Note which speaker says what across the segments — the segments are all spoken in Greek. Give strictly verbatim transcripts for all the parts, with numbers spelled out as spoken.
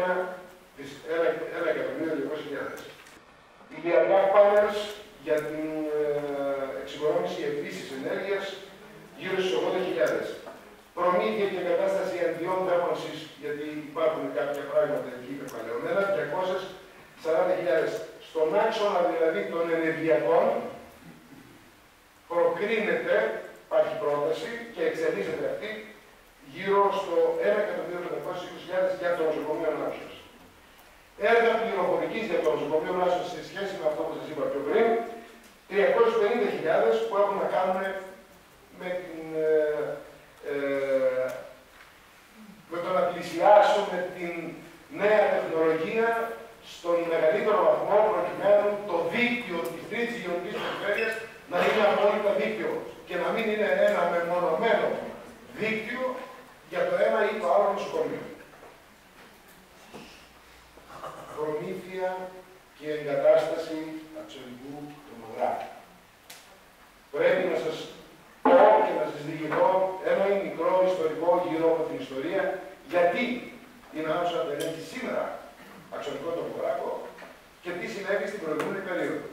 Speaker 1: θέμα της ένα εκατομμύριο διακόσιες χιλιάδες. Ηλιακά πάνελς για την ε, εξοικονόμηση επίσης ενέργειας γύρω στους ογδόντα χιλιάδες. Προμήθεια και εγκατάσταση αντιών θέρμανσης, γιατί υπάρχουν κάποια πράγματα εκεί υπερπαλαιωμένα, διακόσιες σαράντα χιλιάδες. Στον άξονα δηλαδή των ενεργειακών προκρίνεται, υπάρχει πρόταση και εξελίσσεται αυτή, γύρω στο ένα εκατομμύριο πεντακόσιες είκοσι χιλιάδες για το νοσοκομείο Ναύσας. Έργα πληροφορικής για το νοσοκομείο Ναύσας σε σχέση με αυτό που σας είπα πιο πριν, τριακόσιες πενήντα χιλιάδες που έχουν να κάνουν με, την, ε, ε, με το να πλησιάσουμε την νέα τεχνολογία στον μεγαλύτερο βαθμό προκειμένου το δίκτυο της τρίτης υγειονομικής περιφέρειας να είναι απόλυτα δίκτυο και να μην είναι ένα μεμονωμένο δίκτυο για το ένα ή το άλλο νοσοκομείο. Προμήθεια και εγκατάσταση αξιολογικού τομογράφου. Πρέπει να σας πω και να σας διηγηθώ ένα μικρό ιστορικό γύρω από την ιστορία γιατί η Ναύσα δεν έχει σήμερα αξιολογικό τομογράφο και τι συνέβη στην προηγούμενη περίοδο.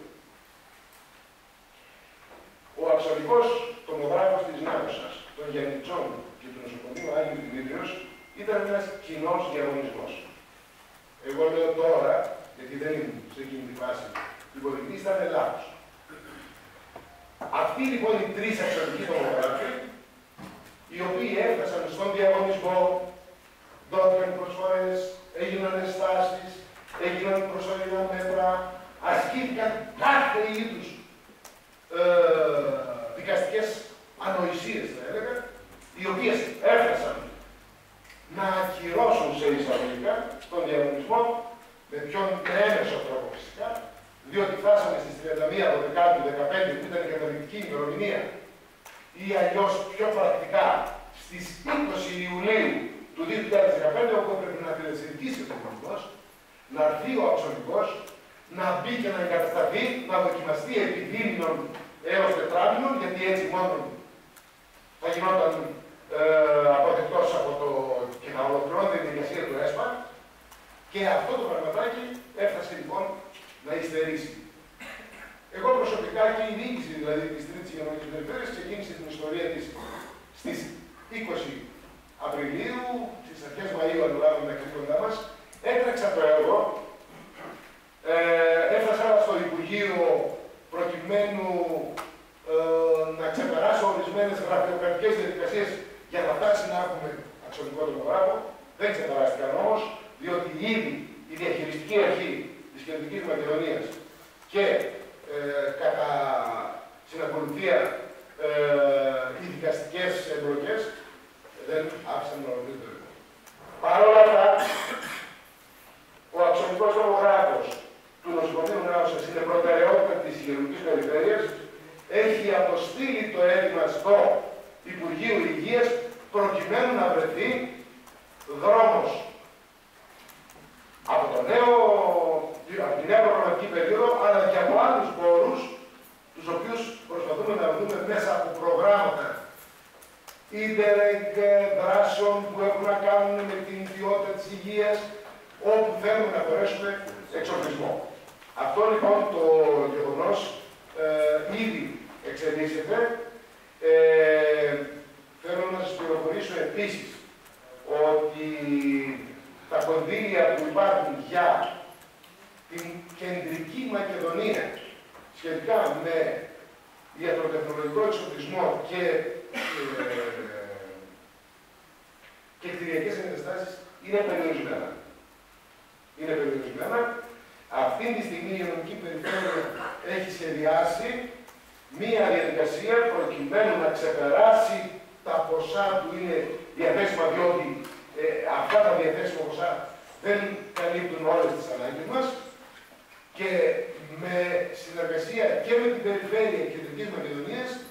Speaker 1: Ο αξιολογικός τομογράφος της Ναύσας, των Γιαννιτσών και του νοσοκομείου Άγιου Δημήτριος ήταν ένας κοινός διαγωνισμός. Εγώ λέω τώρα, γιατί δεν ήμουν σε εκείνη τη φάση, την πολιτική ήταν λάθος. Αυτοί λοιπόν οι τρεις αξιολογικοί τομογράφοι, οι οποίοι έφτασαν στον διαγωνισμό, δόθηκαν προσφορές, έγιναν ενστάσεις, έγιναν προσωρινά μέτρα, ασκήθηκαν κάθε είδους ε, δικαστικές ανοησίες, θα έλεγα, οι οποίες έφτασαν να ακυρώσουν σε εισαγωγικά τον διαγωνισμό, με ποιον έμεσο τρόπο φυσικά, διότι φτάσαμε στις τριάντα μία Δεκάτου του δεκαπέντε που ήταν η καταληκτική ημερομηνία, ή αλλιώς πιο πρακτικά στις είκοσι Ιουλίου του δύο χιλιάδες δεκαπέντε, όπου έπρεπε να διαδραματίσει ο διαγωνισμός, να έρθει ο αξιολογικός, να μπει και να εγκατασταθεί, να δοκιμαστεί επί δίμηνων έως τετράμηνων, γιατί έτσι μόνο θα γινόταν ε, αποδεκτός από το και να ολοκληρώνεται η διαδικασία του ΕΣΠΑ. Και αυτό το πραγματάκι έφτασε λοιπόν να υστερήσει. Εγώ προσωπικά και η διοίκηση δηλαδή της Τρίτης Υγειονομικής Περιφέρειας ξεκίνησε την ιστορία της στις είκοσι Απριλίου, στις αρχές Μαΐου, αν λάβουμε τα καθήκοντά μας. Έτρεξα το έργο, ε, έφτασα στο Υπουργείο προκειμένου ε, να ξεπεράσω ορισμένες γραφειοκρατικές διαδικασίες για να φτάσει να έχουμε αξιολογικό τομογράφο. Δεν ξεπεράστηκαν όμως, διότι ήδη η διαχειριστική αρχή της Κεντρικής Μακεδονίας και ε, κατά συνακολουθία ε, οι δικαστικές εμπλοκές δεν άφησαν να ολοκληρώσουν το έργο. Παρ' όλα αυτά, ο αξιολογικός τομογράφος του νοσοκομείου Ναύσας είναι προτεραιότητα της Υγειονομικής Περιφέρειας. Έχει αποστείλει το αίτημα στο Υπουργείο Υγείας προκειμένου να βρεθεί δρόμος από το νέο, από τη νέα προγραμματική περίοδο, αλλά και από άλλους πόρους, τους οποίους προσπαθούμε να δούμε μέσα από προγράμματα ίντερνετ δράσεων που έχουν να κάνουν με την ποιότητα της υγείας, όπου θέλουμε να μπορέσουμε εξοπλισμό. Αυτό λοιπόν το γεγονός ε, ήδη εξελίσσεται. Ε, θέλω να σας πληροφορήσω επίσης ότι τα κονδύλια που υπάρχουν για την Κεντρική Μακεδονία σχετικά με ιατροτεχνολογικό εξοπλισμό και, ε, και κτηριακές εγκαταστάσεις είναι περιορισμένα. Είναι περιορισμένα. Αυτή τη στιγμή η Υγειονομική Περιφέρεια έχει σχεδιάσει μία διαδικασία προκειμένου να ξεπεράσει τα ποσά που είναι διαθέσιμα, διότι ε, αυτά τα διαθέσιμα ποσά δεν καλύπτουν όλες τις ανάγκες μας και με συνεργασία και με την Περιφέρεια Κεντρικής Μακεδονίας